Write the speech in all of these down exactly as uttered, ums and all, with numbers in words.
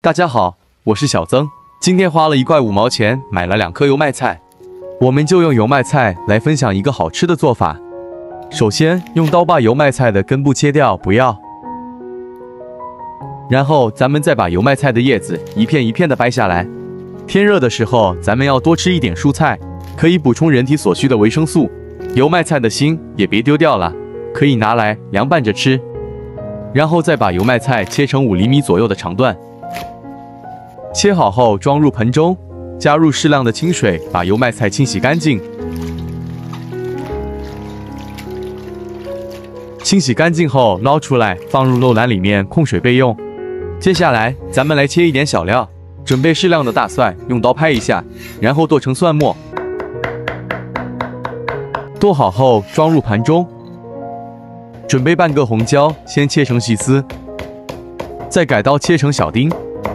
大家好，我是小曾，今天花了一块五毛钱买了两颗油麦菜，我们就用油麦菜来分享一个好吃的做法。首先用刀把油麦菜的根部切掉，不要。然后咱们再把油麦菜的叶子一片一片的掰下来。天热的时候，咱们要多吃一点蔬菜，可以补充人体所需的维生素。油麦菜的芯也别丢掉了，可以拿来凉拌着吃。然后再把油麦菜切成五厘米左右的长段。切好后装入盆中，加入适量的清水，把油麦菜清洗干净。清洗干净后捞出来，放入漏篮里面控水备用。接下来咱们来切一点小料，准备适量的大蒜，用刀拍一下，然后剁成蒜末。剁好后装入盘中。准备半个红椒，先切成细丝，再改刀切成小丁。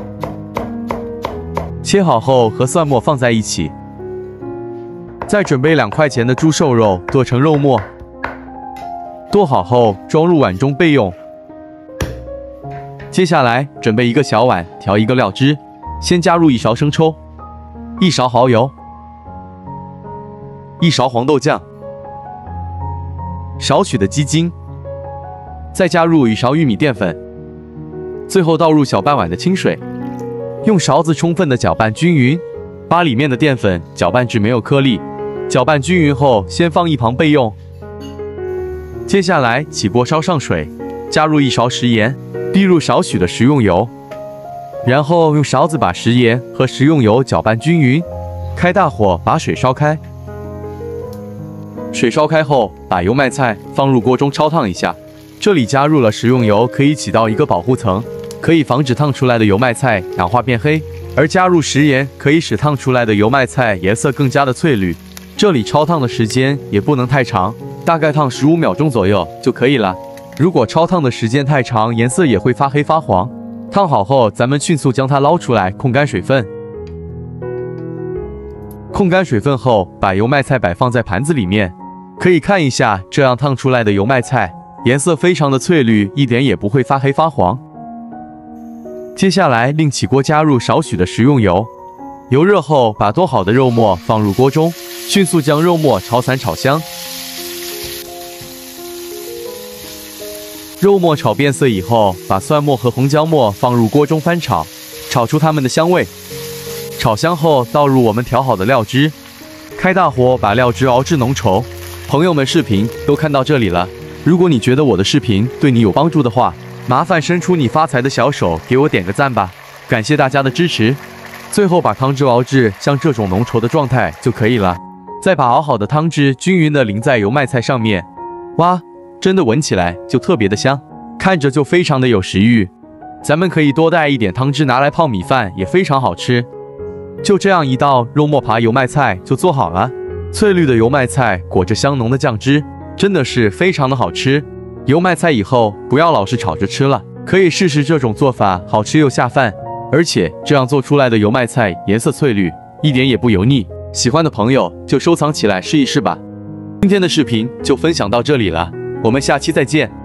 切好后和蒜末放在一起。再准备两块钱的猪瘦肉，剁成肉末。剁好后装入碗中备用。接下来准备一个小碗，调一个料汁，先加入一勺生抽，一勺蚝油，一勺黄豆酱，少许的鸡精，再加入一勺玉米淀粉，最后倒入小半碗的清水，用勺子充分的搅拌均匀，把里面的淀粉搅拌至没有颗粒。搅拌均匀后，先放一旁备用。接下来起锅烧上水，加入一勺食盐，滴入少许的食用油，然后用勺子把食盐和食用油搅拌均匀，开大火把水烧开。水烧开后，把油麦菜放入锅中焯烫一下。这里加入了食用油，可以起到一个保护层，可以防止烫出来的油麦菜氧化变黑；而加入食盐可以使烫出来的油麦菜颜色更加的翠绿。这里焯烫的时间也不能太长，大概烫十五秒钟左右就可以了。如果焯烫的时间太长，颜色也会发黑发黄。烫好后，咱们迅速将它捞出来，控干水分。控干水分后，把油麦菜摆放在盘子里面，可以看一下，这样烫出来的油麦菜颜色非常的翠绿，一点也不会发黑发黄。接下来另起锅加入少许的食用油，油热后把剁好的肉末放入锅中，迅速将肉末炒散炒香。肉末炒变色以后，把蒜末和红椒末放入锅中翻炒，炒出它们的香味。炒香后倒入我们调好的料汁，开大火把料汁熬至浓稠。朋友们，视频都看到这里了，如果你觉得我的视频对你有帮助的话，麻烦伸出你发财的小手给我点个赞吧，感谢大家的支持。最后把汤汁熬至像这种浓稠的状态就可以了，再把熬好的汤汁均匀的淋在油麦菜上面。哇，真的闻起来就特别的香，看着就非常的有食欲。咱们可以多带一点汤汁拿来泡米饭，也非常好吃。就这样一道肉末扒油麦菜就做好了，翠绿的油麦菜裹着香浓的酱汁，真的是非常的好吃。油麦菜以后不要老是炒着吃了，可以试试这种做法，好吃又下饭，而且这样做出来的油麦菜颜色翠绿，一点也不油腻。喜欢的朋友就收藏起来试一试吧。今天的视频就分享到这里了，我们下期再见。